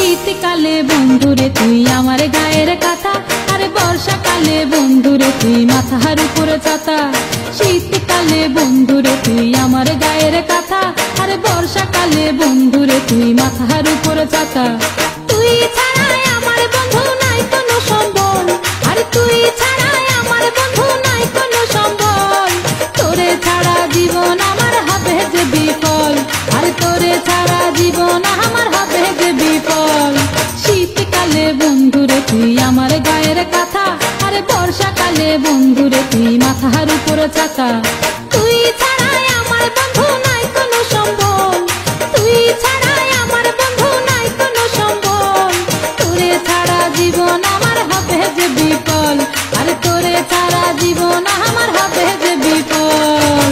শীতকালে বন্ধুরে তুই আমার গায়ের কাঁথা, আরে বর্ষাকালে বন্ধুরে তুই মাথার উপরে ছাতা। শীতকালে বন্ধুরে তুই আমার গায়ের কাঁথা, আরে বর্ষাকালে বন্ধুরে তুই মাথার উপরে ছাতা। তুই ছাড়াই আমার বন্ধু নাই কোনো সম্বল, আরে তুই ছাড়াই আমার বন্ধু নাই কোনো সম্বল। তোরে ছাড়া জীবন আমার হবে যে বিফল, আরে তোরে ছাড়া জীবন আমার হবে যে বিফল। শীতকালে বন্ধুরে তুই আমার গায়ের কাঁথা, আরে বর্ষাকালে বন্ধুরে তুই মাথার উপরে ছাতা। তুই ছাড়াই আমার বন্ধু নাই কোনো সম্বল, তুই ছাড়াই আমার বন্ধু নাই কোনো সম্বল। তোরে ছাড়া জীবন আমার হবে যে বিফল, আরে তোরে ছাড়া জীবন আমার হবে যে বিফল।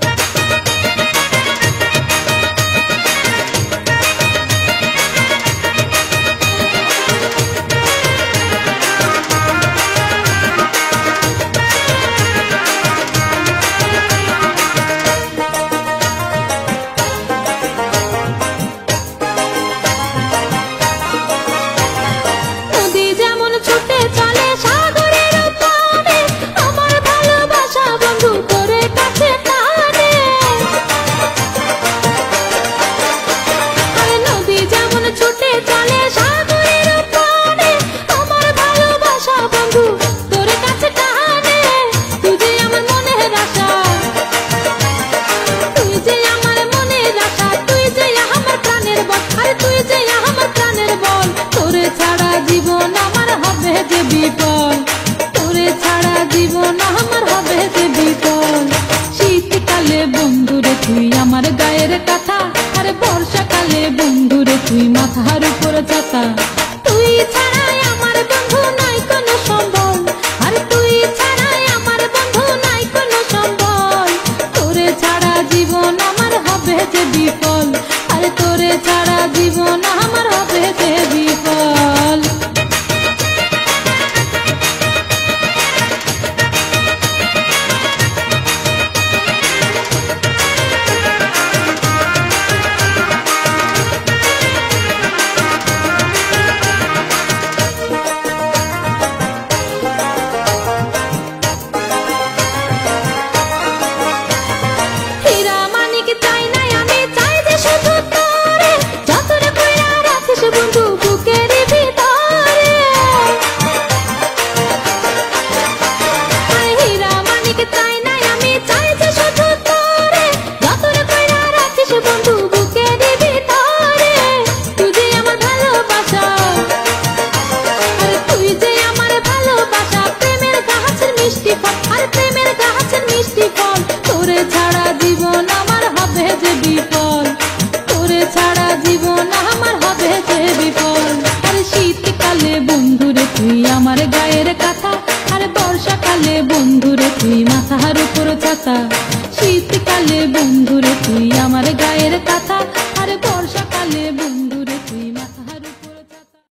জীবন আমার হবে যে বিফল, তোরে ছাড়া জীবন আমার হবে যে বিফল। শীতকালে বন্ধুরে তুই আমার গায়ের কাঁথা, আরে বর্ষাকালে বন্ধুরে তুই মাথার উপরে ছাতা। তুই ছাড়াই আমার বন্ধু নাই কোনো সম্বল, আরে তুই ছাড়াই আমার বন্ধু নাই কোনো সম্বল। তোরে ছাড়া জীবন আমার হবে যে বিফল, আরে তোরে ছাড়া জীবন আমার হবে যে বিফল। তোরে ছাড়া জীবন আমার হবে যে বিফল, তোরে ছাড়া জীবন আমার হবে যে বিফল। আরে শীতকালে বন্ধুরে তুই আমার গায়ের কাঁথা, আরে বর্ষাকালে বন্ধুরে তুই মাথার উপরে ছাতা। শীতকালে বন্ধুরে তুই আমার গায়ের কাঁথা, আরে বর্ষাকালে বন্ধুরে তুই